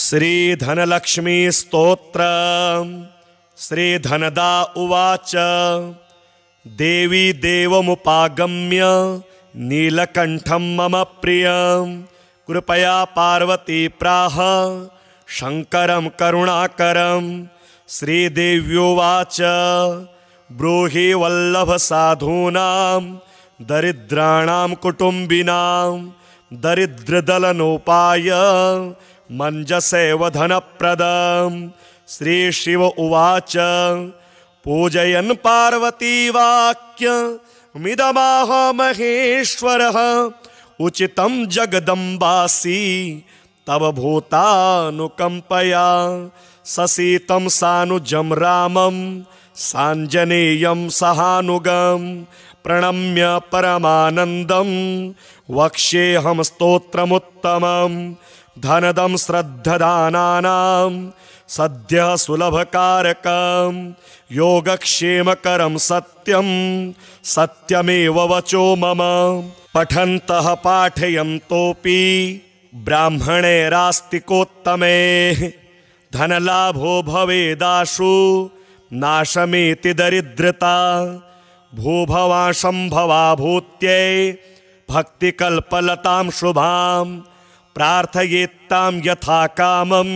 श्री धनलक्ष्मी स्तोत्र। श्री धनदा उवाच देवी देवमुपागम्य नीलकंठं मम प्रियं कृपया पार्वती प्राह शंकरं करुणाकरं। श्रीदेव्योवाच ब्रूहि वल्लभ साधूनां दरिद्राणां कुटुंबिनां दरिद्रदलनोपाय मंजसेव धनप्रदम्। श्री शिव उवाच पूजयन् पार्वती वाक्य मिदमाह महेश्वरः उचितं जगदम्बासि तव भूतानुकंपया। ससीतं सानुजं रामं साञ्जनेयं सहानुगं प्रणम्य परमानन्दं वक्ष्येऽहं स्तोत्रमुत्तमं। धनदं श्रद्धदानानां सद्यः सुलभकारकं योगक्षेमकरं सत्यं सत्यमेव वचो मम। पठन्तः पाठयन्तोऽपि ब्राह्मणैरास्तिकोत्तमे धनलाभो भवेदाशु नाशमेति दरिद्रता। भूभवा शम्भवा भूत्यै भक्तिकल्पलतां शुभां प्रार्थयेत्तां यथा कामं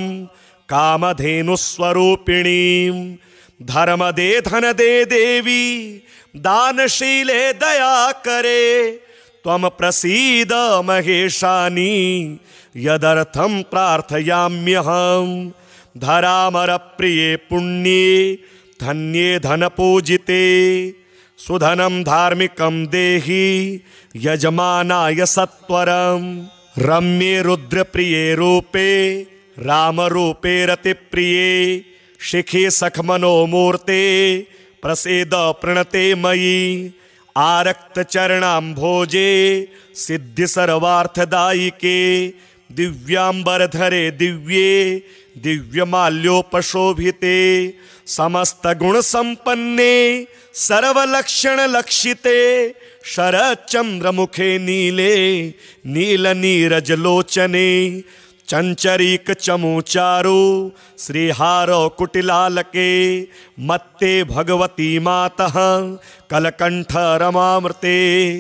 कामधेनुस्वरूपिणीं। धर्मदे धनदे देवी दानशीले दयाकरे त्वं प्रसीद महेशानी यदर्थं प्रार्थयाम्यहं। धरामरप्रिये पुण्ये धन्ये धनपूजिते सुधनं धार्मिकं देहि यजमानाय सत्वरम्। रम्ये रुद्रप्रिये रूपे रामरूपे रतिप्रिये शिखे सखमनोमूर्ते प्रसीद प्रणते मयि। आरक्तचरणाम्भोजे सिद्धि सर्वार्थदायिके दिव्यांबरधरे दिव्ये दिव्यमाल्योपशोभिते समस्तगुणसम्पन्ने सर्वलक्षणलक्षिते शरच्चन्द्रमुखे नीले नीलनीरजलोचने चंचरीकचमूचारु श्रीहारो कुटिलालके मत्ते भगवती मातः कलकंठ रमामृते।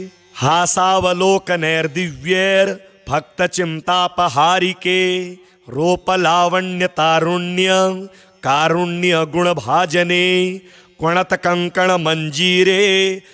हासावलोकनैर्दिव्यैर्भक्तचिन्तापहारिके रूपलावण्यतारुण्य कारुण्य गुणभाजने क्वणतकङ्कणमञ्जीरे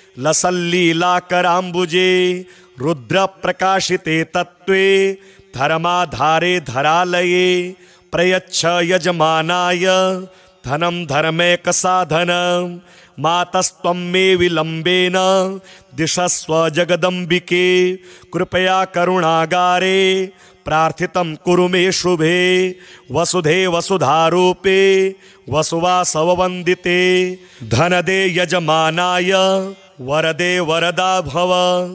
लसल्लीलाकराम्बुजे रुद्रप्रकाशिते तत्त्वे धर्माधारे धरालये प्रयच्छ यजमानाय धनं धर्मैकसाधनं। मातस्त्वं मे विलम्बेन दिशस्व जगदम्बिके कृपया करुणागारे प्रार्थितं कुरु मे शुभे। वसुधे वसुधारूपे वसुवासववन्दिते धनदे यजमानाय वरदे वरदा भव।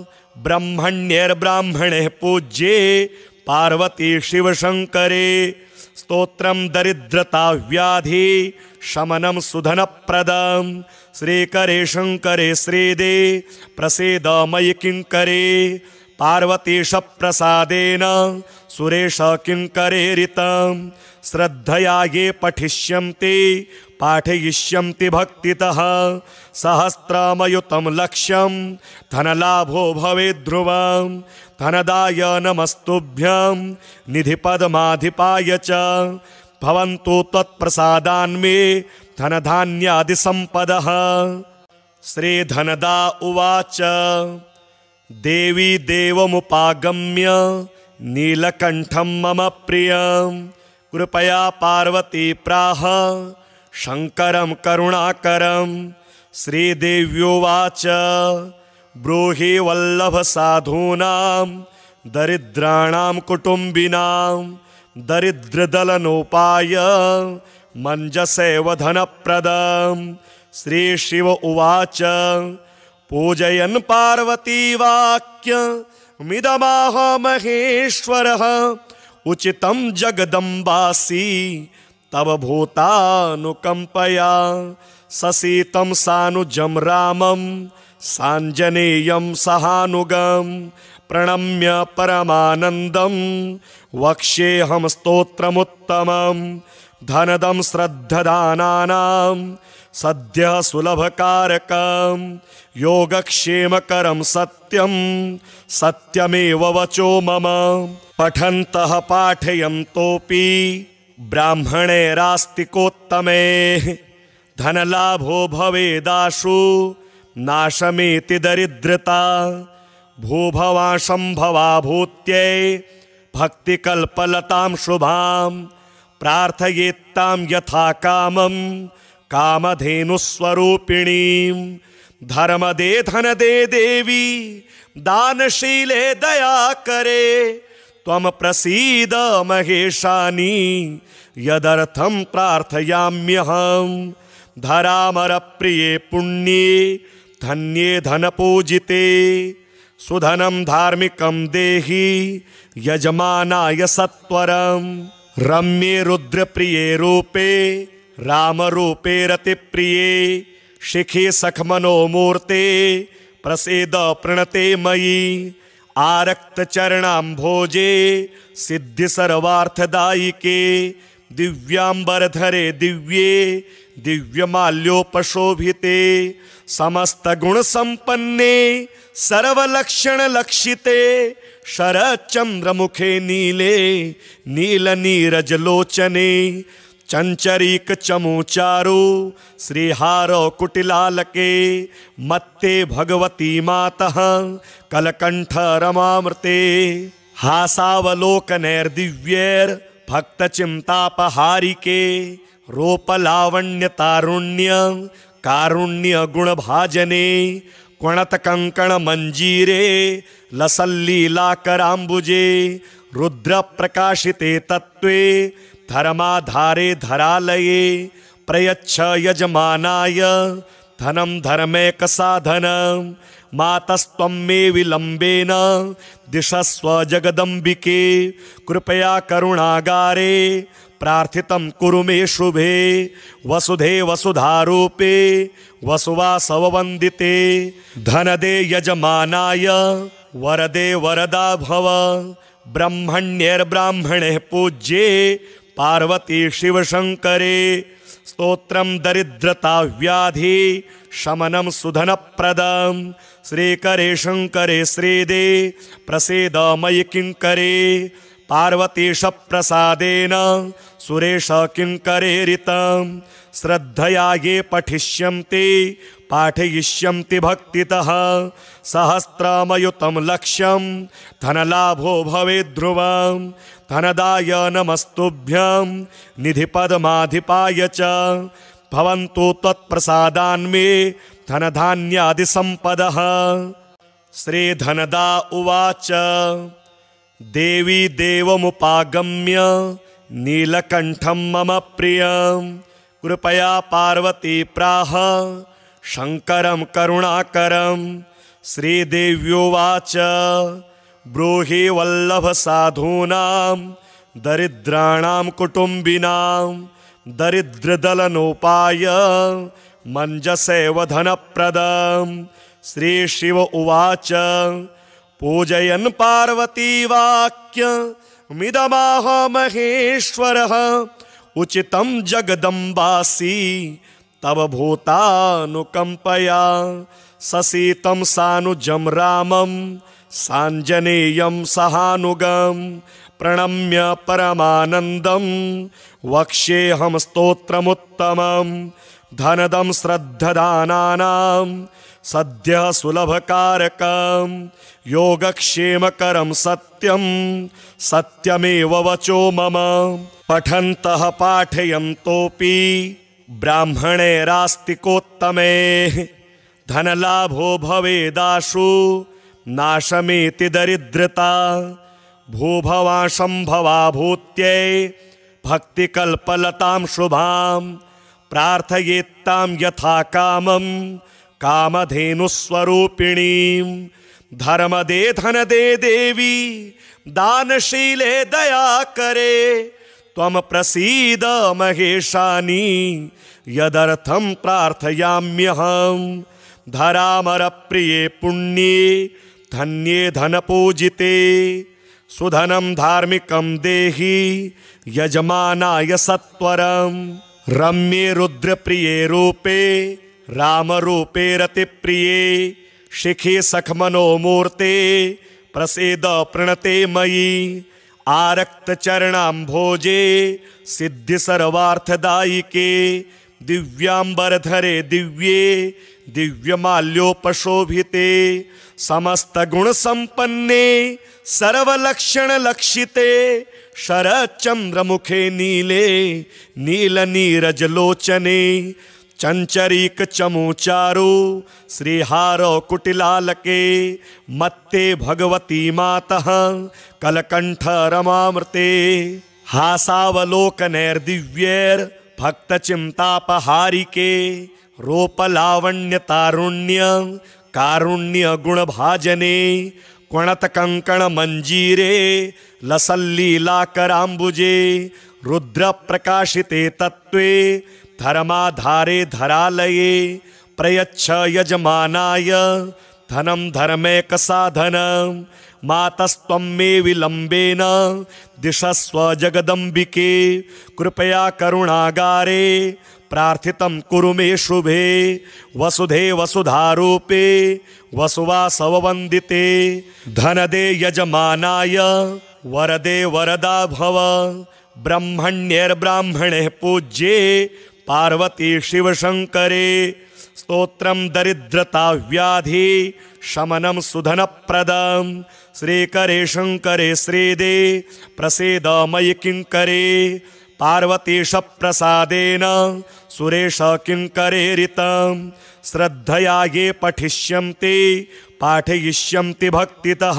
ब्रह्मण्यैर्ब्राह्मणे पूज्ये पार्वती शिवशंकरे स्तोत्रं दरिद्रता व्याधि शमनं सुधनप्रदं। श्रीकरे शंकरे श्रीदे प्रसीद मयि किंकरे पार्वतीश प्रसादेन सुरेश किंकरेरितं। श्रद्धया ये पठिष्यन्ति पाठयिष्यन्ति भक्तितः सहस्रमयुतं लक्ष्यं धनलाभो भवेद् ध्रुवं। धनदाय नमस्तुभ्यं निधिपद्माधिपाय च भवन्तु त्वत्प्रसादान्मे धनधान्यादिसम्पदः। श्रीधनदा उवाच देवी देवमुपागम्य नीलकंठं मम प्रियं कृपया पार्वती प्राह शंकरं करुणाकरं। श्रीदेव्योवाच ब्रूहि वल्लभ साधूनां दरिद्राणां कुटुंबिनां दरिद्रदलनोपाय मंजसेव धनप्रदम्। श्री शिव उवाच पूजयन् पार्वती वाक्य मिदमाह महेश्वरः उचितं जगदम्बासि तव भूतानुकंपया। ससीतं सानुजं रामं साञ्जनेयं सहानुगं प्रणम्य परमानन्दं वक्ष्येऽहं स्तोत्रमुत्तमं धनदं श्रद्धदानानां सद्यः सुलभकारकं योगक्षेमकरं सत्यं सत्यमेव वचो मम पठन्तः पाठयन्तोऽपि ब्राह्मणैरास्तिकोत्तमे धनलाभो भवेदाशु नाशमेति दरिद्रता भूभवा शम्भवा भूत्यै भक्तिकल्पलतां शुभां प्रार्थयेत्तां यथा कामं कामधेनुस्वरूपिणीं धर्मदे धनदे देवी दानशीले दयाकरे त्वं प्रसीद महेशानि यदर्थं प्रार्थयाम्यहं धरामरप्रिये पुण्ये धन्ये धनपूजिते सुधनं धार्मिकं देहि यजमानाय सत्वरं रम्ये रुद्रप्रिये रूपे रामरूपे रतिप्रिये शिखे सखमनोमूर्ते प्रसीद प्रणते मयि आरक्तचरणाम्भोजे सिद्धि सर्वार्थदायिके दिव्यांबरधरे दिव्ये दिव्यमाल्योपशोभिते समस्तगुणसम्पन्ने सर्वलक्षणलक्षिते शरच्चन्द्रमुखे नीले नीलनीरजलोचने चञ्चरीकचमूचारु श्रीहारो कुटिलालके मत्ते भगवती मातः कलकण्ठ रमामृते हासावलोकनैर्दिव्यैर्भक्तचिन्तापहारिके रूपलावण्यतारुण्य कारुण्यगुणभाजने क्वणतकङ्कणमञ्जीरे लसल्लीलाकराम्बुजे रुद्रप्रकाशिते तत्त्वे धर्माधारे धरालये प्रयच्छ यजमानाय धनं धर्मैकसाधनं मातस्त्वं मे विलम्बेन दिशस्व जगदम्बिके कृपया करुणागारे प्रार्थितं कुरु मे शुभे वसुधे वसुधारूपे वसुवासववन्दिते धनदे यजमानाय वरदे वरदा भव ब्रह्मण्यैर्ब्राह्मणैः पूज्ये पार्वती शिवशङ्करे स्तोत्रं दरिद्रता व्याधि शमनं सुधनप्रदं श्रीकरे शङ्करे श्रीदे प्रसीद मयि किङ्करे पार्वतीश प्रसादेन सुरेश किङ्करेरितं श्रद्धया ये पठिष्यन्ति पाठयिष्यन्ति भक्तितः सहस्रमयुतं लक्ष्यं धनलाभो भवेत् ध्रुवं धनदाय नमस्तुभ्यं निधिपद्माधिपाय च भवन्तु त्वत्प्रसादान्मे धनधान्यादिसम्पदः। श्रीधनदा उवाच देवी देवमुपागम्य नीलकण्ठं मम प्रियं कृपया पार्वती प्राह शङ्करं करुणाकरं। श्रीदेव्योवाच ब्रूहि वल्लभ साधूनां दरिद्राणां कुटुम्बिनां दरिद्रदलनोपाय मञ्जसेव धनप्रदं। श्रीशिव उवाच पूजयन् पार्वती वाक्यमिदमाह महेश्वरः उचितं जगदम्बासि तव भूतानुकम्पया ससीतं सानुजं रामं साञ्जनेयं सहानुगं प्रणम्य परमानन्दं वक्ष्येऽहं स्तोत्रमुत्तमं धनदं श्रद्धदानानां सद्यः सुलभकारकं योगक्षेमकरं सत्यं सत्यमेव वचो मम पठन्तः पाठयन्तोऽपि ब्राह्मणैरास्तिकोत्तमे धनलाभो भवेदाशु नाशमेति दरिद्रता भूभवा शम्भवा भूत्यै भक्तिकल्पलतां शुभां प्रार्थयेत्तां यथा कामं कामधेनुस्वरूपिणीं धर्मदे धनदे देवी दानशीले दयाकरे त्वं प्रसीद महेशानि यदर्थं प्रार्थयाम्यहं धरामरप्रिये पुण्ये धन्ये धनपूजिते सुधनं धार्मिकं देहि यजमानाय सत्वरम् रम्ये रुद्रप्रिये रूपे रामरूपे रतिप्रिये शिखे सखमनोमूर्ते प्रसीद प्रणते मयि आरक्तचरणाम्भोजे सिद्धि सर्वार्थदायिके दिव्यांबरधरे दिव्ये दिव्यमाल्योपशोभिते समस्त गुण संपन्ने सर्वलक्षण लक्षिते शरच्चंद्रमुखे नीले नीलनीरजलोचने चंचरीक चमूचारु श्रीहारो कुटिलालके मत्ते भगवती मातः कलकंठ रमामृते हासावलोकनैर्दिव्यैर् भक्तचिंतापहारिके रूपलावण्य तारुण्य कारुण्य गुणभाजने क्वणत कंकण मंजीरे लसल्लीलाकराम्बुजे रुद्र प्रकाशिते तत्वे धर्माधारे धरालये प्रयच्छ यजमानाय धनं धर्मैक साधनं मातस्त्वं मे विलम्बेन दिशस्व जगदम्बिके कृपया करुणागारे प्रार्थितं कुरु मे शुभे वसुधे वसुधारूपे वसुवासववन्दिते धनदे यजमानाय वरदे वरदा भव ब्रह्मण्यैर्ब्राह्मणे पूज्ये पार्वती शिवशंकरे स्तोत्रं दरिद्रता व्याधि शमनं सुधनप्रदं श्रीकरे शंकरे श्रीदे प्रसीद मयि किंकरे पार्वतीश प्रसादेन सुरेश किंकरेरितं श्रद्धया ये पठिष्यन्ति पाठयिष्यन्ति भक्तितः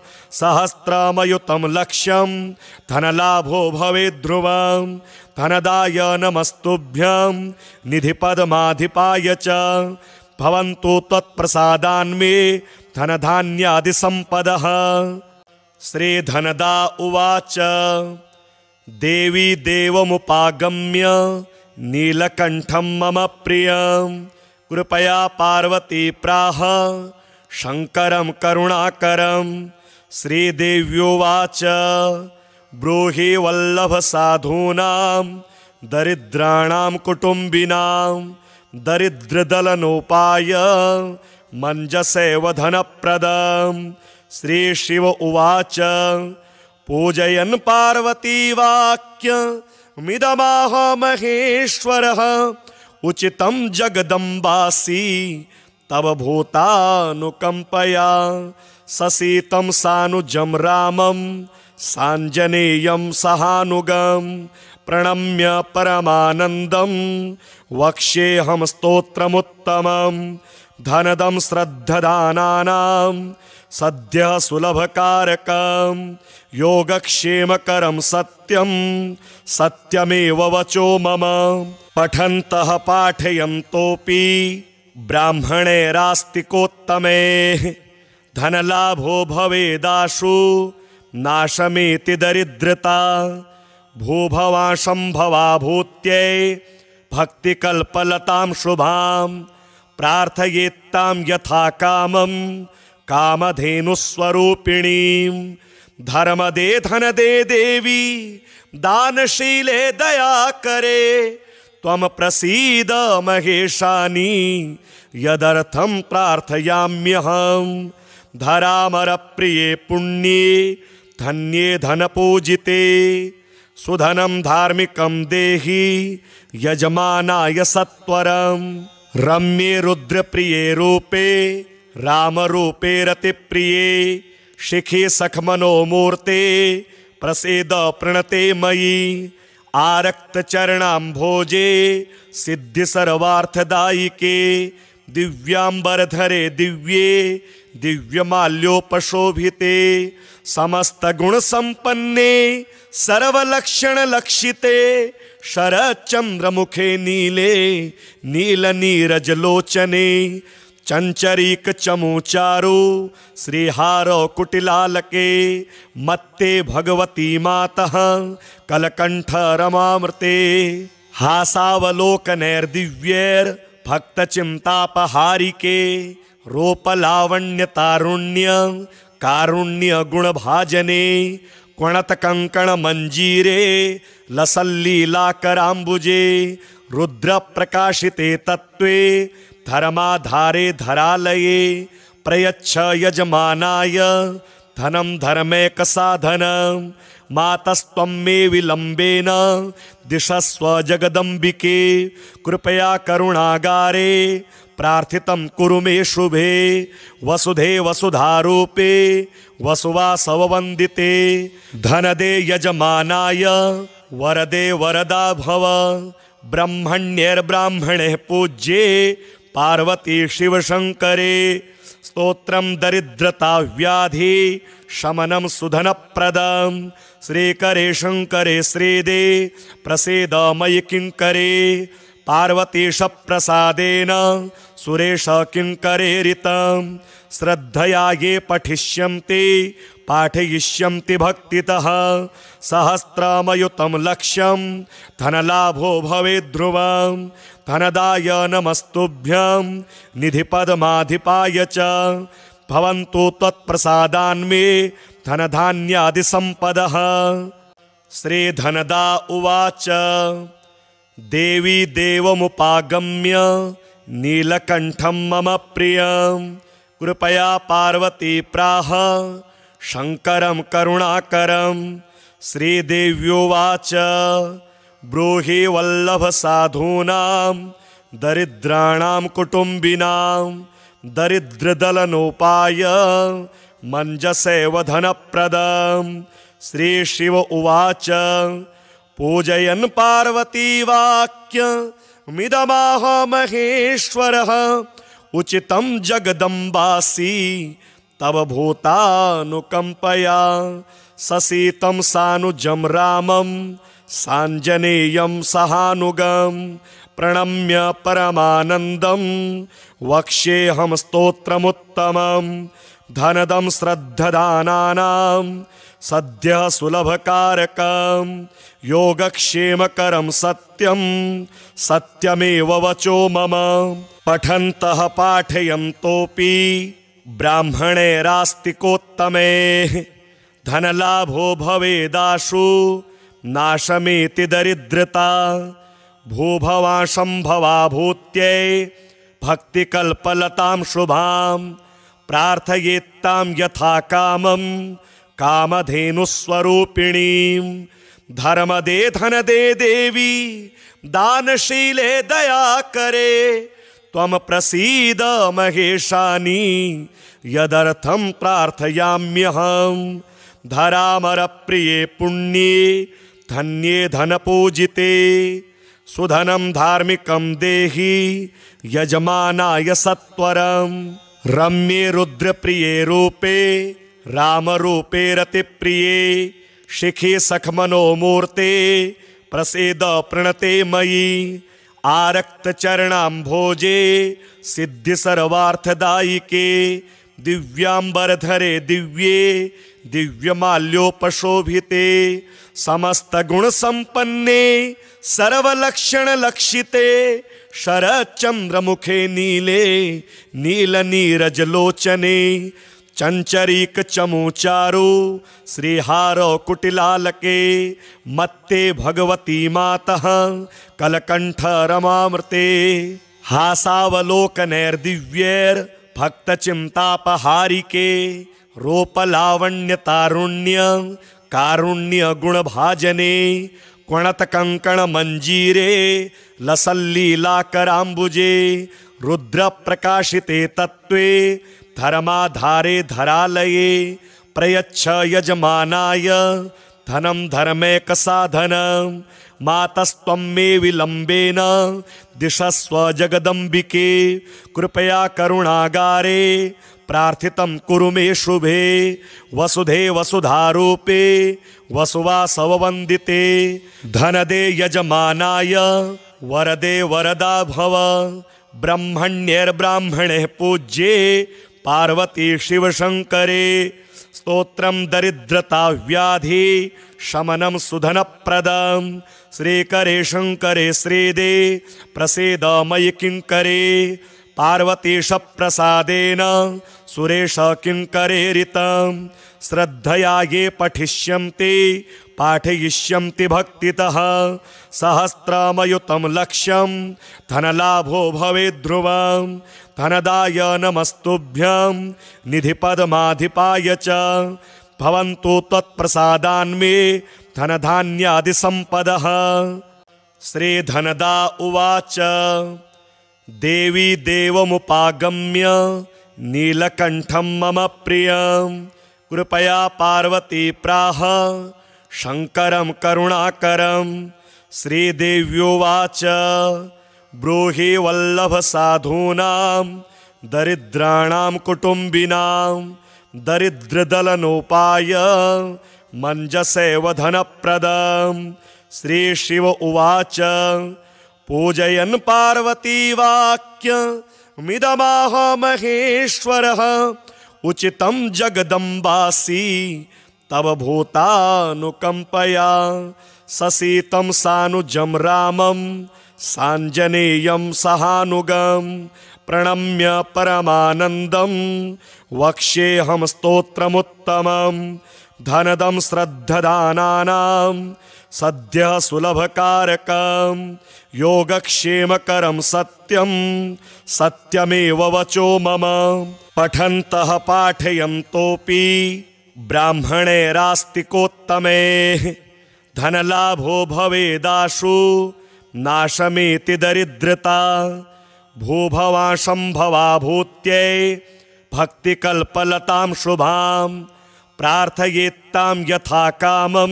सहस्रमयुतं लक्ष्यं धनलाभो भवेद् ध्रुवं धनदाय नमस्तुभ्यं निधिपद्माधिपाय च भवन्तु त्वत्प्रसादान्मे धनधान्यादि संपदः। श्रीधनदा उवाच देवी देवमुपागम्य नीलकंठं मम प्रियं कृपया पार्वती प्राह शंकरं करुणाकरं। श्रीदेव्योवाच ब्रूहि वल्लभ साधूनां दरिद्राणां कुटुंबिनां दरिद्रदलनोपाय मञ्जसेव धनप्रदं। श्री शिव उवाच पूजयन् पार्वती वाक्य मिदमाह महेश्वरः उचितं जगदम्बासि तव भूतानुकंपया ससीतं सानुजं रामं साञ्जनेयं सहानुगं प्रणम्य परमानन्दं वक्ष्येऽहं स्तोत्रमुत्तमं धनदं श्रद्धदानानां सद्यः सुलभकारकं योगक्षेमकरं सत्यं सत्यमेव वचो मम। पठन्तः पाठयन्तोऽपि ब्राह्मणैरास्तिकोत्तमे धनलाभो भवेदाशु नाशमेति दरिद्रता भूभवा शम्भवा भूत्यै भक्तिकल्पलतां शुभां प्रार्थयेत्तां यथा कामं कामधेनुस्वरूपिणीं धर्मदे धनदे देवी दानशीले दयाकरे त्वं प्रसीद महेशानी यदर्थं प्रार्थयाम्यहं धरामरप्रिये पुण्ये धन्ये धनपूजिते सुधनं धार्मिकं देहि यजमानाय सत्वरं रम्ये रुद्रप्रिये रूपे रामरूपे रतिप्रिये शिखे सखमनोमूर्ते प्रसीद प्रणते मयि आरक्तचरणाम्भोजे सिद्धि सर्वार्थदायिके दिव्यांबरधरे दिव्ये दिव्यमाल्योपशोभिते समस्त गुण संपन्ने सर्वलक्षण लक्षिते शरच्चंद्रमुखे नीले नीलनीरजलोचने चंचरीक चमूचारु श्रीहारो कुटिलालके मत्ते भगवती मातः कलकंठ रमामृते हासावलोकनैर्दिव्यैर् भक्तचिंतापहारिके रूपलावण्य तारुण्य कारुण्य गुण भाजने क्वणत कंकण मंजीरे लसल्लीला करांबुजे रुद्र प्रकाशिते तत्वे धर्माधारे धरालये प्रयच्छ यजमानाय धनम धर्मैक साधनम मातस्त्वं मे विलंबेन दिशस्व जगदंबिके कृपया करुणागारे प्रार्थितं कुरु मे शुभे वसुधे वसुधारूपे वसुवासववन्दिते धनदे यजमानाय वरदे वरदा भव ब्रह्मण्यैर्ब्राह्मणे पूज्ये पार्वती शिवशंकरे स्तोत्रं दरिद्रता व्याधि शमनं सुधनप्रदं श्रीकरे शंकरे श्रीदे प्रसीद मयि किंकरे पार्वतीश प्रसादेन सुरेश किंकरेरितं श्रद्धया ये पठिष्यन्ति पाठयिष्यन्ति भक्तितः सहस्रमयुतं लक्ष्यं धनलाभो भवेद् ध्रुवं धनदाय नमस्तुभ्यं निधिपद्माधिपाय च भवन्तु त्वत्प्रसादान्मे धनधान्यादि संपदः। श्रीधनदा उवाच देवी देवमुपागम्य नीलकंठं मम प्रियं कृपया पार्वती प्राह शंकरं करुणाकरं। श्रीदेव्योवाच ब्रूहि वल्लभ साधूनां दरिद्राणां कुटुंबिनां दरिद्रदलनोपाय मञ्जसेव धनप्रदं। श्री शिव उवाच पूजयन् पार्वती वाक्य मिदमाह महेश्वरः उचितं जगदम्बासि तव भूतानुकंपया ससीतं सानुजं रामं साञ्जनेयं सहानुगं प्रणम्य परमानन्दं वक्ष्येऽहं स्तोत्रमुत्तमं धनदं श्रद्धदानानां सद्यः सुलभकारकं योगक्षेमकरं सत्यं सत्यमेव वचो मम। पठन्तः पाठयन्तोऽपि ब्राह्मणैरास्तिकोत्तमे धनलाभो भवेदाशु नाशमेति दरिद्रता भूभवा शंभवा भूत्यै भक्तिकल्पलतां शुभां प्रार्थयेत्तां यथा कामं कामधेनुस्वरूपिणीं। धर्मदे धनदे देवी दानशीले दयाकरे त्वं प्रसीद महेशानी यदर्थं प्रार्थयाम्यहं। धरामरप्रिये पुण्ये धन्ये धनपूजिते सुधनं धार्मिकं देहि यजमानाय सत्वरं। रम्ये रुद्रप्रिये रूपे रामरूपे रतिप्रिये शिखे सखमनोमूर्ते प्रसीद प्रणते मयि। आरक्तचरणाम्भोजे सिद्धि सर्वार्थदायिके दिव्यांबरधरे दिव्ये दिव्यमाल्योपशोभिते समस्तगुणसम्पन्ने सर्वलक्षणलक्षिते शरच्चन्द्रमुखे नीले नीलनीरजलोचने चंचरीकचमूचारु श्रीहारो कुटिलालके मत्ते भगवती मातः कलकंठ रमामृते। हासावलोकनैर्दिव्यैर्भक्तचिन्तापहारिके रूपलावण्यतारुण्य कारुण्य गुणभाजने क्वणतकंकण मंजीरे लसल्लीलाकरांबुजे रुद्र प्रकाशिते तत्वे धर्माधारे धरालये प्रयच्छ यजमानाय धनं धर्मैक साधनं मातस्त्वं मे विलंबेन दिशस्व जगदंबिके कृपया करुणागारे प्रार्थितं कुरु मे शुभे वसुधे वसुधारूपे वसुवासववन्दिते धनदे यजमानाय वरदे वरदा भव ब्रह्मण्यैर्ब्राह्मणे पूज्ये पार्वती शिवशंकरे स्तोत्रं दरिद्रता व्याधि शमनं सुधनप्रदं श्रीकरे शंकरे श्रीदे प्रसीद मयि किंकरे पार्वतीश प्रसादेन सुरेश किंकरेरितं श्रद्धया ये पठिष्यन्ति पाठयिष्यन्ति भक्तितः सहस्रमयुतं लक्ष्यं धनलाभो भवेत् ध्रुवं धनदाय नमस्तुभ्यं निधिपद्माधिपाय च भवन्तु त्वत्प्रसादान्मे धनधान्यादि संपदः। श्री धनदा उवाच देवी देवमुपागम्य नीलकंठं मम प्रियं कृपया पार्वती प्राह शंकरं करुणाकरं। श्रीदेव्योवाच ब्रूहि वल्लभ साधूनां दरिद्राणां कुटुंबिनां दरिद्रदलनोपाय मञ्जसेव धनप्रदम्। श्री शिव उवाच पूजयन् पार्वती वाक्य मिदमाह महेश्वरः उचितं जगदम्बासि तव भूतानुकंपया ससीतं सानुजं रामं साञ्जनेयं सहानुगं प्रणम्य परमानन्दं वक्ष्येऽहं स्तोत्रमुत्तमं धनदं श्रद्धदानानां सद्यः सुलभकारकं योगक्षेमकरं सत्यं सत्यमेव वचो मम। पठन्तः पाठयन्तोऽपि ब्राह्मणैरास्तिकोत्तमे धनलाभो भवेदाशु नाशमेति दरिद्रता भूभवा शम्भवा भूत्यै भक्तिकल्पलतां शुभां प्रार्थयेत्तां यथा कामं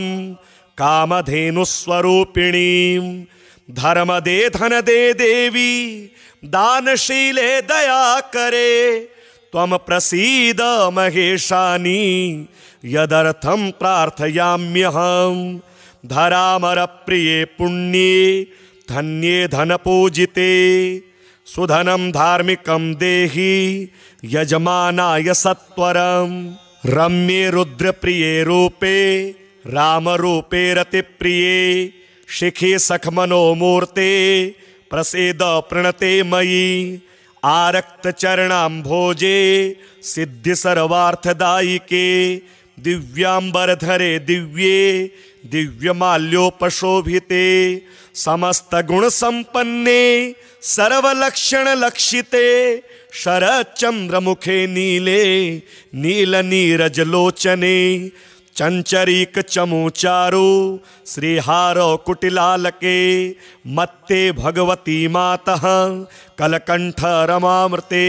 कामधेनुस्वरूपिणीं। धर्मदे धनदे देवी दानशीले दयाकरे त्वं प्रसीद महेशानी यदर्थं प्रार्थयाम्यहं। धरामरप्रिये पुण्ये धन्ये धनपूजिते सुधनं धार्मिकं देहि यजमानाय सत्वरं। रम्ये रुद्रप्रिये रूपे रामरूपे रतिप्रिये शिखे सखमनोमूर्ते प्रसीद प्रणते मयि। आरक्तचरणाम्भोजे सिद्धि सर्वार्थदायिके दिव्यांबरधरे दिव्ये दिव्यमाल्योपशोभिते समस्तगुणसम्पन्ने सर्वलक्षणलक्षिते शरच्चन्द्रमुखे नीले नीलनीरजलोचने चंचरीकचमूचारु श्रीहारो कुटिलालके मत्ते भगवती मातः कलकंठ रमामृते।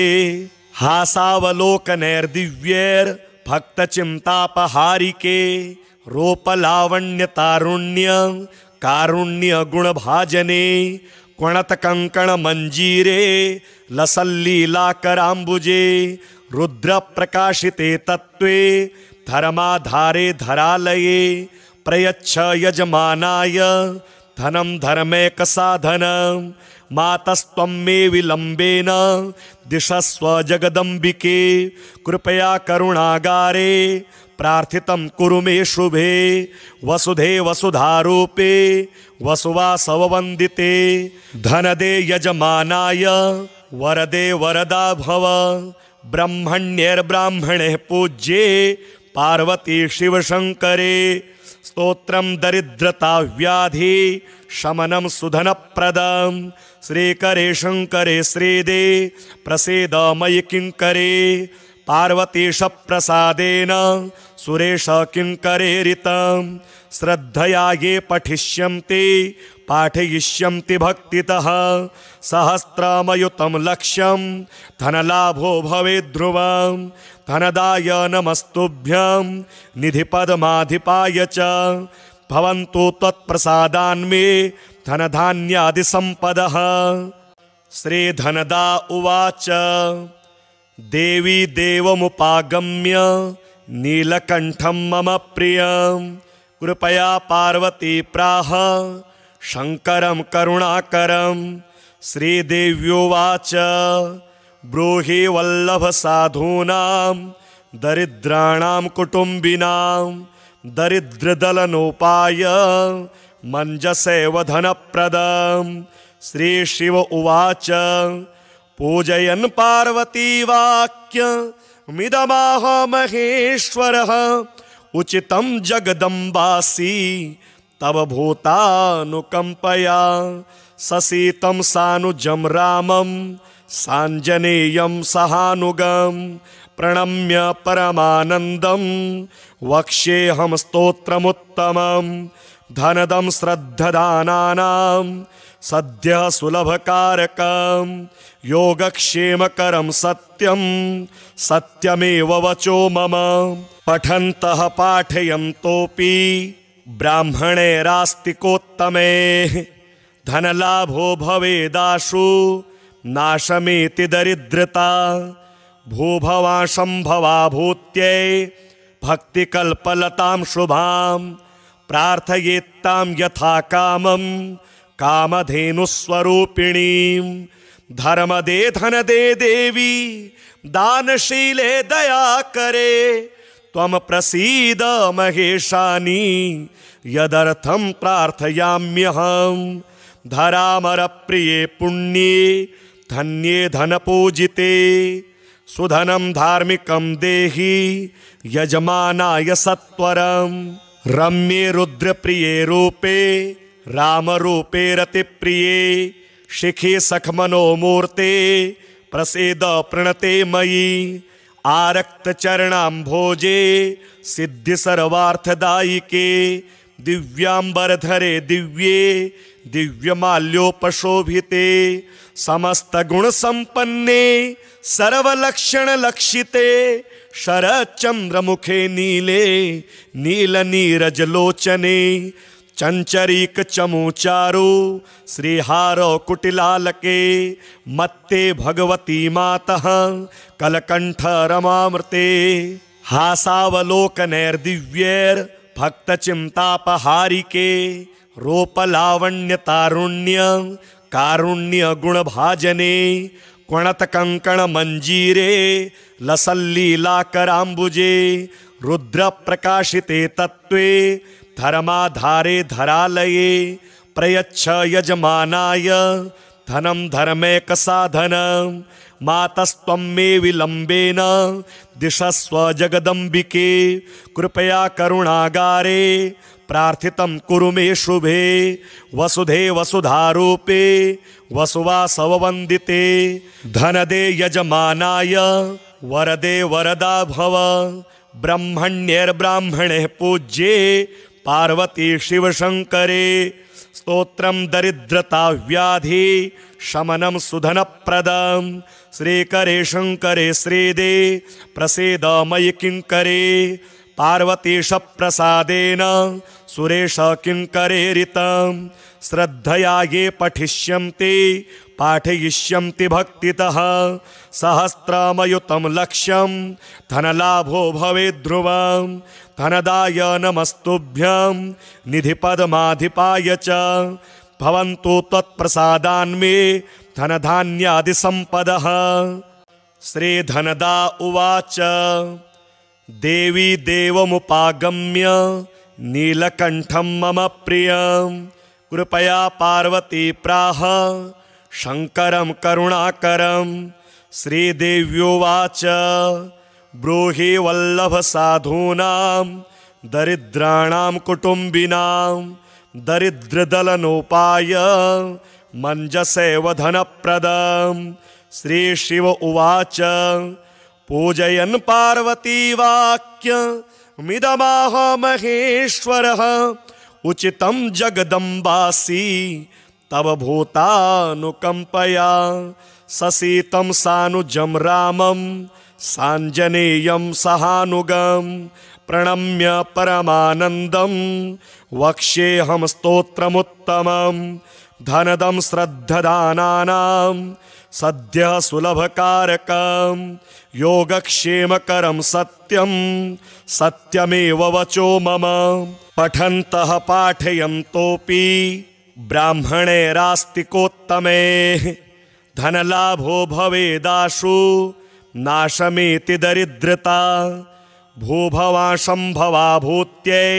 हासावलोकनैर्दिव्यैर्भक्तचिन्तापहारिके रूपलावण्यतारुण्य कारुण्यगुणभाजने क्वणतकङ्कणमञ्जीरे लसल्लीलाकराम्बुजे रुद्रप्रकाशिते तत्त्वे धर्माधारे धरालये प्रयच्छ यजमानाय धनं धर्मैकसाधनं मातस्त्वं मे विलम्बेन दिशस्व जगदम्बिके कृपया करुणागारे प्रार्थितं कुरु मे शुभे वसुधे वसुधारूपे वसुवासववन्दिते धनदे यजमानाय वरदे वरदा भव ब्रह्मण्यैर्ब्राह्मणे पूज्ये पार्वती शिवशंकरे स्तोत्रं दरिद्रता व्याधि शमनं सुधनप्रदं श्रीकरे शंकरे श्रीदे प्रसीद मयि किंकरे पार्वतीश प्रसादेन सुरेश किंकरेरितं श्रद्धया ये पठिष्यन्ति पाठयिष्यन्ति भक्तितः सहस्रमयुतं लक्ष्यं धनलाभो भवेत् ध्रुवं धनदाय नमस्तुभ्यं निधिपद्माधिपाय च भवन्तु त्वत्प्रसादान्मे धनधान्यादि संपदः। श्री धनदा उवाच देवी देवमुपागम्य नीलकंठं मम प्रियं कृपया पार्वती प्राह शंकरं करुणाकरं। श्रीदेव्योवाच ब्रूहि वल्लभ साधूनां दरिद्राणां कुटुंबिनां दरिद्रदलनोपाय मञ्जसेव धनप्रदम्। श्री शिव उवाच पूजयन् पार्वती वाक्य मिदमाह महेश्वरः उचितं जगदम्बासि तव भूतानुकंपया ससीतं सानुजं रामं साञ्जनेयं सहानुगं प्रणम्य परमानन्दं वक्ष्येऽहं स्तोत्रमुत्तमं धनदं श्रद्धदानानां सद्यः सुलभकारकं योगक्षेमकरं सत्यं सत्यमेव वचो मम पठन्तः पाठयन्तोऽपि ब्राह्मणैरास्तिकोत्तमे धनलाभो भवेदाशु नाशमेति दरिद्रता भूभवाशंभवा भूत्यै भक्तिकल्पलतां शुभां प्रार्थयेत्तां यथा कामं कामधेनुस्वरूपिणीं धर्मदे धनदे देवी दानशीले दयाकरे त्वं प्रसीद महेशानि यदर्थं प्रार्थयाम्यहं धरामरप्रिये पुण्ये धन्ये धनपूजिते सुधनं धार्मिकं देहि यजमानाय सत्वरं रम्ये रुद्रप्रिये रूपे रामरूपे रतिप्रिये शिखे सखमनोमूर्ते प्रसीद प्रणते मयि आरक्तचरणाम्भोजे सिद्धि सर्वार्थदायिके दिव्यांबरधरे दिव्ये दिव्यमाल्योपशोभिते समस्तगुणसम्पन्ने सर्वलक्षणलक्षिते शरच्चन्द्रमुखे नीले नीलनीरजलोचने चंचरीकचमूचारु श्रीहारो कुटिलालके मत्ते भगवती मातः कलकंठ रमामृते हासावलोकनैर्दिव्यैर्भक्तचिन्तापहारिके रूपलावण्यतारुण्य कारुण्य गुणभाजने क्वणतकङ्कणमञ्जीरे लसल्लीलाकराम्बुजे रुद्रप्रकाशिते तत्त्वे धर्माधारे धरालये प्रयच्छ यजमानाय धनं धर्मैकसाधनं मातस्त्वं मे विलम्बेन दिशस्व जगदम्बिके कृपया करुणागारे प्रार्थितं कुरु मे शुभे वसुधे वसुधारूपे वसुवासववन्दिते धनदे यजमानाय वरदे वरदा भव ब्रह्मण्यैर्ब्राह्मणे पूज्ये पार्वती शिवशंकरे स्तोत्रं दरिद्रता व्याधि शमनं सुधनप्रदं श्रीकरे शंकरे श्रीदे प्रसीद मयि किंकरे पार्वतीश प्रसादेन सुरेश किंकरेरितं श्रद्धया ये पठिष्यन्ति पाठयिष्यन्ति भक्तितः सहस्रमयुतं लक्ष्यं धनलाभो भवेद् ध्रुवं धनदाय नमस्तुभ्यं निधिपद्माधिपाय च भवन्तु त्वत्प्रसादान्मे धनधान्यादिसम्पदः। श्रीधनदा उवाच देवी देवमुपागम्य नीलकंठं मम प्रियं कृपया पार्वती प्राह शंकरं करुणाकरं। श्रीदेव्योवाच ब्रूहि वल्लभ साधूनां दरिद्राणां कुटुंबिनां दरिद्रदलनोपाय मञ्जसेव धनप्रदं। श्रीशिव उवाच पूजयन् पार्वती वाक्य मिदमाह महेश्वरः उचितं जगदम्बासि तव भूतानुकंपया ससीतं सानुजं रामं साञ्जनेयं सहानुगं प्रणम्य परमानन्दं वक्ष्येऽहं स्तोत्रमुत्तमं धनदं श्रद्धदानानां सद्यः सुलभकारकं योगक्षेमकरं सत्यं सत्यमेव वचो मम पठन्तः पाठयन्तोऽपि ब्राह्मणैरास्तिकोत्तमे धनलाभो भवेदाशु नाशमेति दरिद्रता भूभवाशंभवा भूत्यै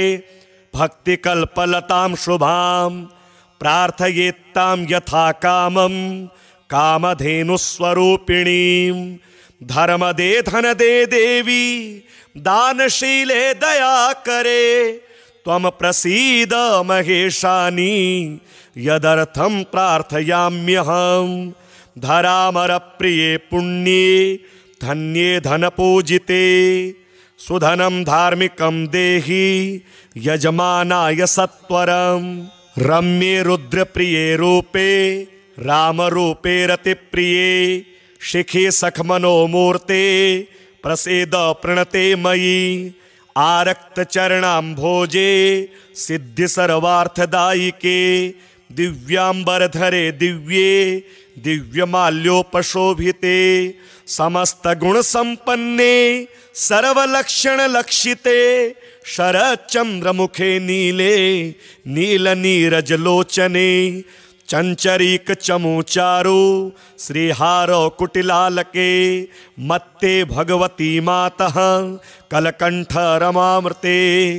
भक्तिकल्पलतां शुभां प्रार्थयेत्तां यथा कामं कामधेनुस्वरूपिणीं धर्म दे धन दे देवी दानशीले दया करे त्वं प्रसीद महेशानी यदर्थं प्रार्थयाम्यहं धरामर प्रिये पुण्ये धन्ये धनपूजिते सुधनं धार्मिकं देहि यजमानाय सत्वरं रम्ये रुद्रप्रिये रूपे रामरूपे रतिप्रिये शिखे सखमनोमूर्ते प्रसीद प्रणते मयि आरक्तचरणाम्भोजे सिद्धि सर्वार्थदायिके दिव्यांबरधरे दिव्ये दिव्यमाल्योपशोभिते समस्त गुण संपन्ने सर्वलक्षण लक्षिते शरच्चंद्रमुखे नीले नीलनीरजलोचने चंचरीक चमूचारु श्रीहारो कुटिलालके मत्ते भगवती मातः कलकंठ रमामृते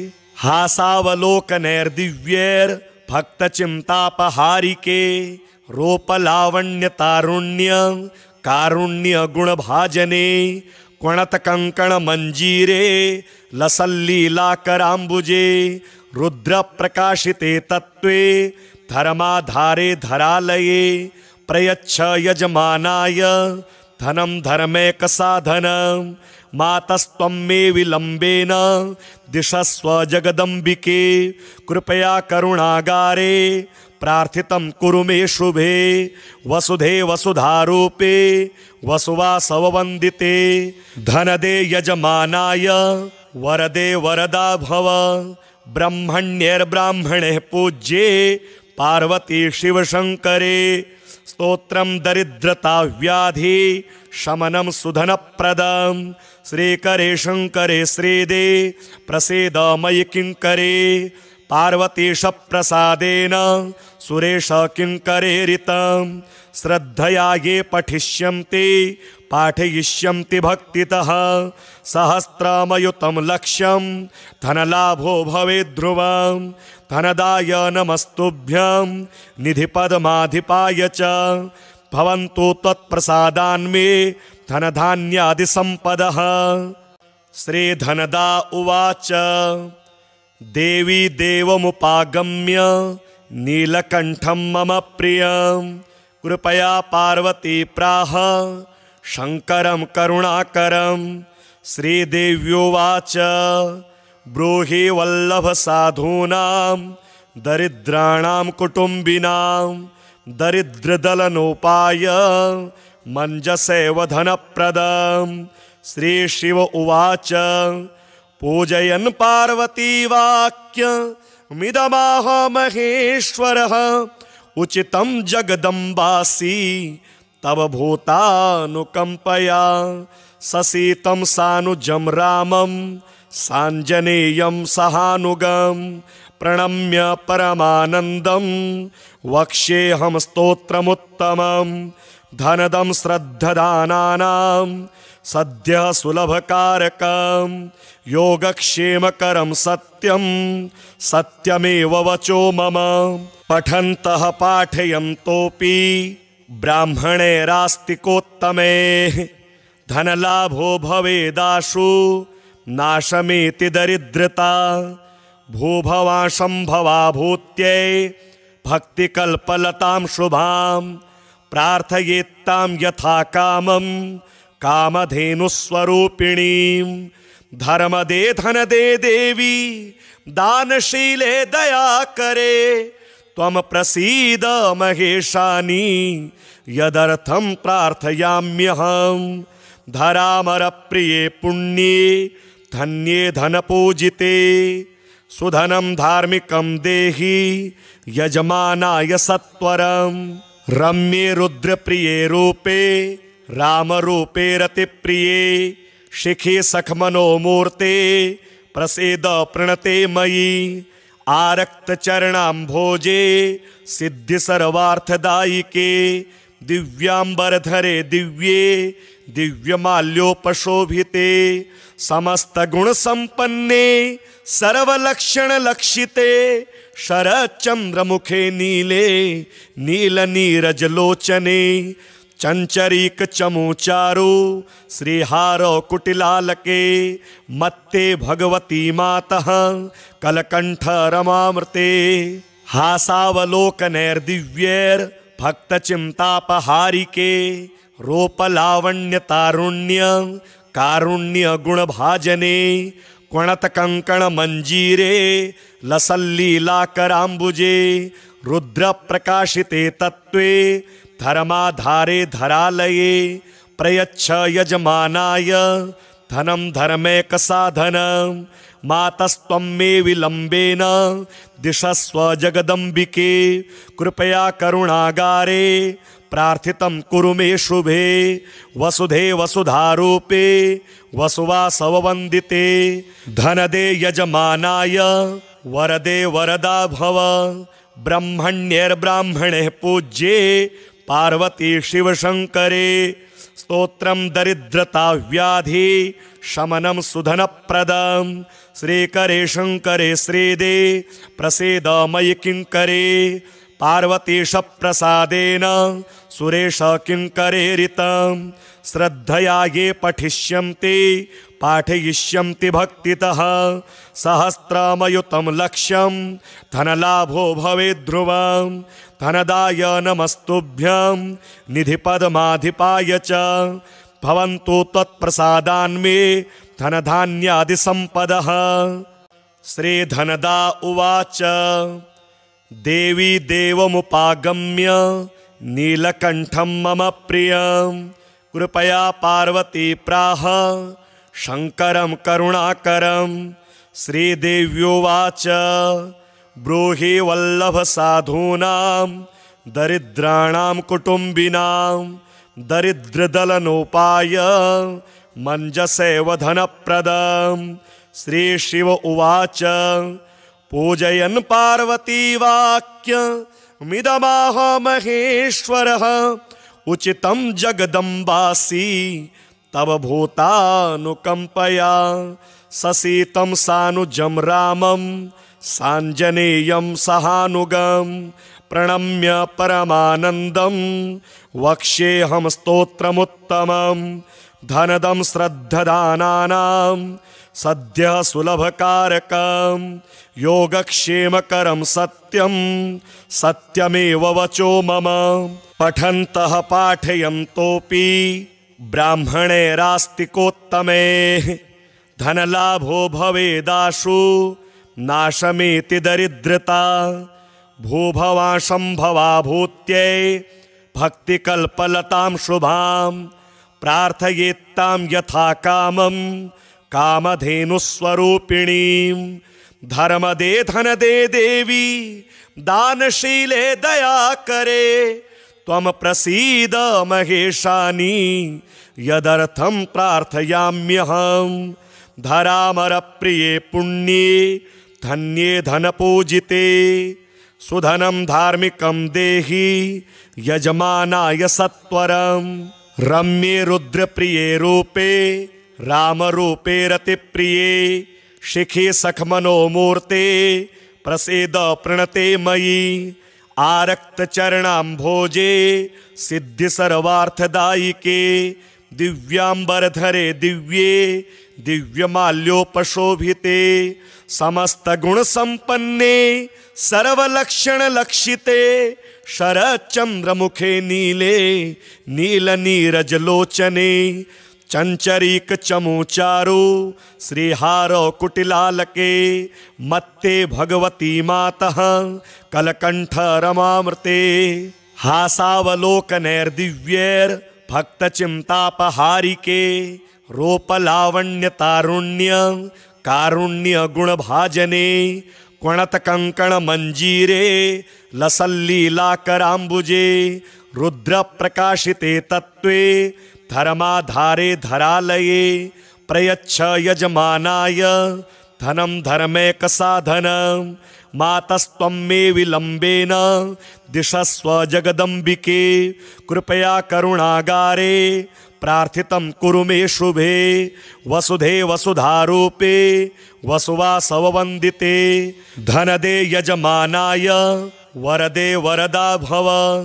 हासावलोकनैर्दिव्यैर भक्तचिंतापहारिके रूपलावण्य तारुण्य कारुण्य गुणभाजने क्वणत कंकण मंजीरे लसल्लीलाकराम्बुजे रुद्र प्रकाशिते तत्वे धर्माधारे धरालये प्रयच्छ यजमानाय धनं धर्मैक साधनं मातस्त्वं मे विलम्बेन दिशस्व जगदम्बिके कृपया करुणागारे प्रार्थितं कुरु मे शुभे वसुधे वसुधारूपे वसुवासववन्दिते धनदे यजमानाय वरदे वरदा भव ब्रह्मण्यैर्ब्राह्मणे पूज्ये पार्वती शिवशंकरे स्तोत्रं दरिद्रता व्याधि शमनं सुधनप्रदं श्रीकरे शंकरे श्रीदे प्रसीद मयि किंकरे पार्वतीश प्रसादेन सुरेश किंकरेरितं श्रद्धया ये पठिष्यन्ति पाठयिष्यन्ति भक्तितः सहस्रमयुतं लक्ष्यं धनलाभो भवेद् ध्रुवं धनदाय नमस्तुभ्यं निधिपद्माधिपाय च भवन्तु त्वत्प्रसादान्मे धनधान्यादिसम्पदः। श्रीधनदा उवाच देवी देवमुपागम्य नीलकंठं मम प्रियं कृपया पार्वती प्राह शंकरं करुणाकरं। श्रीदेव्योवाच ब्रूहि वल्लभ साधूनां दरिद्राणां कुटुंबिनां दरिद्रदलनोपाय मञ्जसेव धनप्रदं। श्री शिव उवाच पूजयन् पार्वती वाक्य मिदमाह महेश्वरः उचितं जगदम्बासि तव भूतानुकंपया ससीतं सानुजं रामं साञ्जनेयं सहानुगं प्रणम्य परमानन्दं वक्ष्येऽहं स्तोत्रमुत्तमं धनदं श्रद्धदानानां सद्यः सुलभकारकं योगक्षेमकरं सत्यं सत्यमेव वचो मम। पठन्तः पाठयन्तोऽपि ब्राह्मणैरास्तिकोत्तमे धनलाभो भवेदाशु नाशमेति दरिद्रता भूभवाशंभवा भूत्यै भक्तिकल्पलतां शुभां प्रार्थयेत्तां यथा कामं कामधेनुस्वरूपिणीं धर्मदे धनदे देवी दानशीले दया करे त्वं प्रसीद महेशानी यदर्थं प्रार्थयाम्यहं धरामर प्रिये पुण्ये धन्ये धनपूजिते सुधनं धार्मिकं देहि यजमानाय सत्वरं रम्ये रुद्रप्रिये रूपे रामरूपे रतिप्रिये शिखे सखमनोमूर्ते प्रसीद प्रणते मयि आरक्तचरणाम्भोजे सिद्धि सर्वार्थदायिके दिव्यांबरधरे दिव्ये दिव्यमाल्योपशोभिते समस्त गुण संपन्ने सर्वलक्षण लक्षिते शरच्चंद्रमुखे नीले नीलनीरजलोचने चंचरीक चमूचारु श्रीहारो कुटिलालके मत्ते भगवती मातः कलकंठ रमामृते हासावलोकनैर्दिव्यैर् भक्त चिंतापहारिके रूपलावण्य तारुण्य कारुण्य गुण भाजने क्वणत कंकण मंजीरे लसल्लीला करांबुजे रुद्र प्रकाशिते तत्वे धर्माधारे धरालये प्रयच्छ यजमानाय धनम धर्मैक साधनम मातस्त्वं मे विलंबेन दिशस्व जगदंबिके कृपया करुणागारे प्रार्थितं कुरु मे शुभे वसुधे वसुधारूपे वसुवासववंदिते धनदे यजमानाय वरदे वरदा भव ब्रह्मण्यैर्ब्राह्मणे पूज्ये पार्वती शिवशंकरे स्तोत्रं दरिद्रता व्याधि शमनं सुधनप्रदं श्रीकरे शंकरे श्रीदे प्रसीद मयि किंकरे पार्वतीश प्रसादेन सुरेश किंकरेरितं श्रद्धया ये पठिष्यन्ति पाठयिष्यन्ति भक्तितः सहस्रमयुतं लक्ष्यं धनलाभो भवेद् ध्रुवं धनदाय नमस्तुभ्यं निधिपद्माधिपाय च भवन्तु त्वत्प्रसादान्मे धनधान्यादि संपदः। श्रीधनदा उवाच देवी देवमुपागम्य नीलकंठं मम प्रियं कृपया पार्वती प्राह शंकरं करुणाकरं। श्रीदेव्योवाच ब्रूहि वल्लभ साधूनां दरिद्राणां कुटुंबिनां दरिद्रदलनोपाय मंजसेव धनप्रदं। श्री शिव उवाच पूजयन् पार्वती वाक्य मिदमाह महेश्वरः उचितं जगदम्बासि तव भूतानुकंपया ससीतं सानुजं रामं साञ्जनेयं सहानुगं प्रणम्य परमानन्दं वक्ष्येऽहं स्तोत्रमुत्तमं धनदं श्रद्धदानानां सद्यः सुलभकारकं योगक्षेमकरं सत्यं सत्यमेव वचो मम। पठन्तः पाठयन्तोऽपि ब्राह्मणैरास्तिकोत्तमे धनलाभो भवेदाशु नाशमेति दरिद्रता भूभवाशंभवा भूत्यै भक्तिकल्पलतां शुभां प्रार्थयेत्तां यथा कामं कामधेनुस्वरूपिणीं धर्मदे धनदे देवी दानशीले दयाकरे त्वं प्रसीद महेशानी यदर्थं प्रार्थयाम्यहं धरामरप्रिये पुण्ये धन्ये धनपूजिते सुधनं धार्मिकं देहि यजमानाय सत्वरं रम्ये रुद्रप्रिये रूपे रामरूपे रतिप्रिये शिखी सखमनोमूर्ते प्रसीद प्रणते मयि आरक्तचरणाम्भोजे सिद्धि सर्वार्थदायिके दिव्यांबरधरे दिव्ये दिव्यमाल्योपशोभिते समस्त गुण संपन्ने सर्वलक्षण लक्षिते शरच्चंद्रमुखे नीले नील नीरज लोचने चंचरीक चमूचारु श्रीहारो कुटिलालके मत्ते भगवती मातः कलकंठ रमामृते हासावलोकनैर्दिव्यैर् भक्त चिंतापहारिके रूपलावण्य तारुण्य कारुण्य गुण भाजने क्वणत कंकण मंजीरे लसल्लीला करांबुजे रुद्र प्रकाशिते तत्वे धर्माधारे धरालये प्रयच्छ यजमानाय धनं धर्मैक साधनं मातस्त्वं मे विलंबेन दिशस्व जगदंबिके कृपया करुणागारे प्रार्थितं कुरु मे शुभे वसुधे वसुधारूपे वसुवासववंदिते धनदे यजमानाय वरदे वरदा भव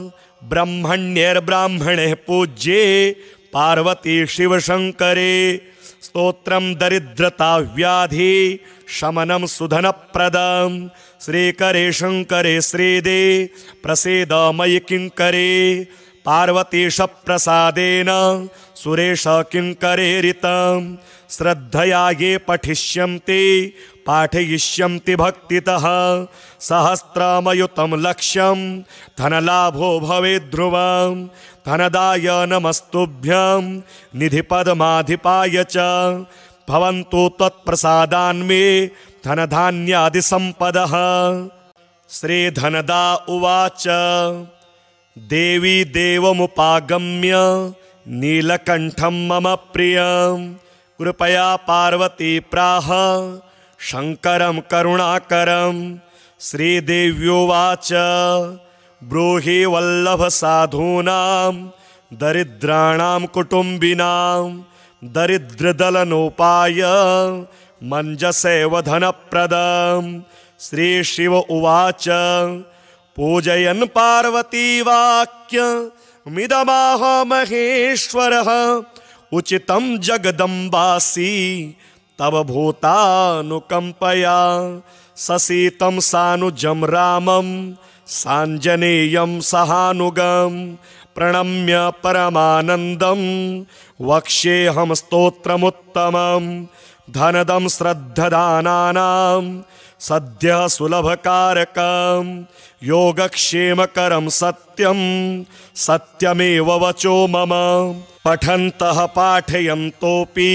ब्रह्मण्यैर्ब्राह्मणे पूज्ये पार्वती शिवशंकरे स्तोत्रम दरिद्रता व्याधि शमनम सुधनप्रदम श्रीकरे शंकरे श्रीदे प्रसीद मयि किंकरे पार्वतीश प्रसादेन सुरेश किंकरेरितं श्रद्धया ये पठिष्यन्ति पाठयिष्यन्ति भक्तितः सहस्रमयुतं लक्ष्यं धनलाभो भवेद् ध्रुवं धनदाय नमस्तुभ्यं निधिपद्माधिपाय च भवन्तु त्वत्प्रसादान्मे धनधान्यादि संपदः। श्रीधनदा उवाच देवी देवमुपागम्य नीलकंठं मम प्रियं कृपया पार्वती प्राह शंकरं करुणाकरं। श्रीदेव्योवाच ब्रूहि वल्लभ साधूनां दरिद्राणां कुटुंबिनां दरिद्रदलनोपाय मञ्जसेव धनप्रदम्। श्री शिव उवाच पूजयन् पार्वती वाक्य मिदमाह महेश्वरः उचितं जगदम्बासि तव भूतानुकंपया ससीतं सानुजं रामं साञ्जनेयं सहानुगं प्रणम्य परमानन्दं वक्ष्येऽहं स्तोत्रमुत्तमं धनदं श्रद्धदानानां सद्य सुलभकारकं योगक्षेमकरं सत्यं सत्यमेव वचो मम। पठन्तः पाठयन्तोऽपि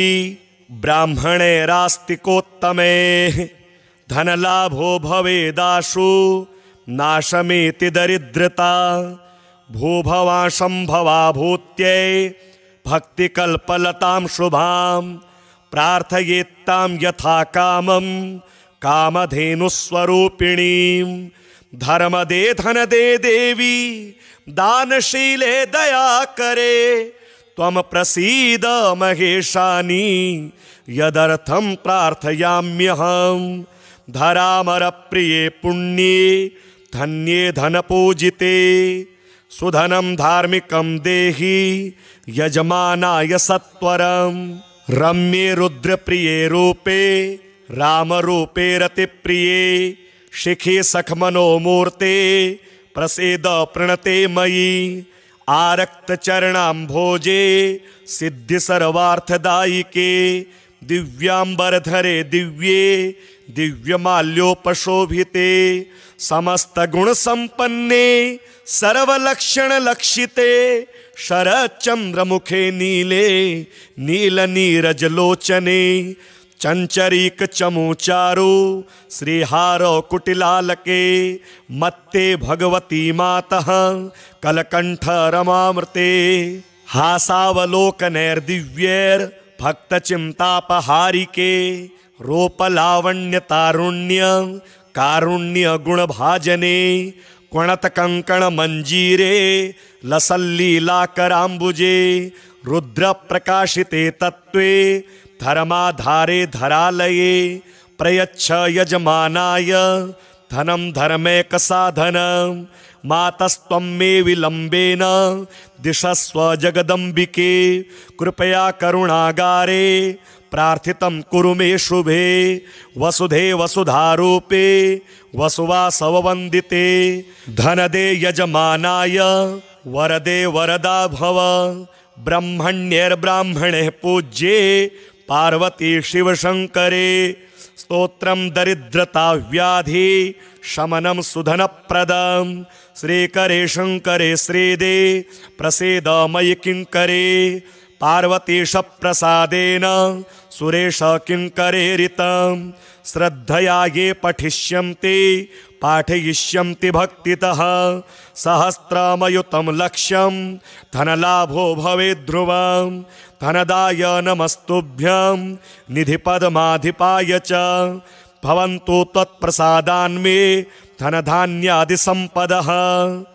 ब्राह्मणैरास्तिकोत्तमे धनलाभो भवेदाशु नाशमेति दरिद्रता भूभवा संभवा भूत्यै भक्तिकल्पलतां शुभां प्रार्थयेत्तां यथा कामं कामधेनुस्वरूपिणीं। धर्मदे धनदे देवी दानशीले दयाकरे त्वं प्रसीद महेशानी यदर्थं प्रार्थयाम्यहं। धरामरप्रिये पुण्ये धन्ये धनपूजिते सुधनं धार्मिकं देहि यजमानाय सत्वरं। रम्ये रुद्रप्रिये रूपे रामरूपे रतिप्रिये शिखी सखमनोमूर्ते प्रसीद प्रणते मयि। आरक्तचरणाम्भोजे सिद्धि सर्वार्थदायिके दिव्यांबरधरे दिव्ये दिव्यमाल्योपशोभिते समस्तगुणसम्पन्ने सर्वलक्षणलक्षिते शरच्चन्द्रमुखे नीले नीलनीरजलोचने चंचरीक चमूचारु श्रीहार कुटिलालके मत्ते भगवती मातः कलकंठ रमामृते। हासावलोकनैर्दिव्यैर भक्तचिंतापहारिके रूपलावण्यतारुण्य कारुण्य गुणभाजने क्वणतकंकण मंजीरे लसल्लीलाकराम्बुजे रुद्र प्रकाशिते तत्त्वे धर्माधारे धरालये प्रयच्छ यजमानाय धनं धर्मैक साधनं मातस्त्वं मे विलम्बेन दिशस्व जगदम्बिके कृपया करुणागारे प्रार्थितं कुरु मे शुभे वसुधे वसुधारूपे वसुवासववन्दिते धनदे यजमानाय वरदे वरदा भव ब्रह्मण्यैर्ब्राह्मणे पूज्ये पार्वती शिवशंकरे स्तोत्रम दरिद्रता व्याधि शमनम सुधनप्रदम श्रीकरे शंकरे श्रीदे प्रसीद मयि किंकरे पार्वतीश प्रसादेन सुरेश किंकरेरितं श्रद्धया ये पठिष्यन्ति पाठयिष्यन्ति भक्तितः सहस्रमयुतं लक्ष्यं धनलाभो भवेद् ध्रुवं धनदाय नमस्तुभ्यं निधिपद्माधिपाय च भवन्तु त्वत्प्रसादान्मे धनधान्यादि संपदः।